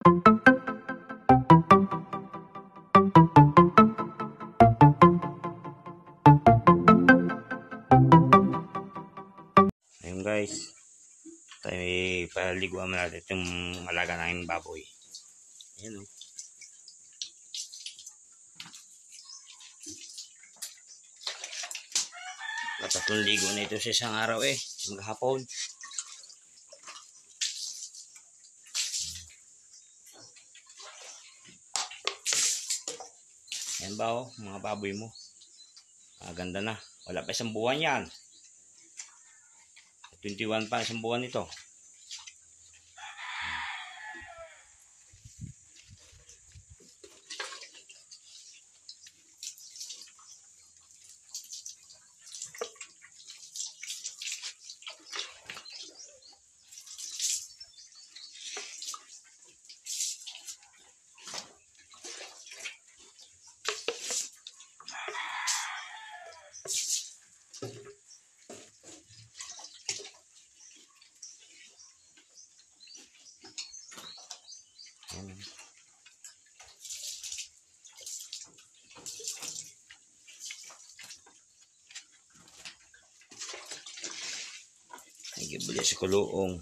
Ayun guys, tayo paliguan mo natin itong alaga namin baboy. Ayan o. Tatlong ligo na ito sa isang araw maghapon. Ayan ba mga baboy mo? Ganda na. Wala pa isang buwan yan. 21 pa isang buwan ito. Nagibuli sa kuluong.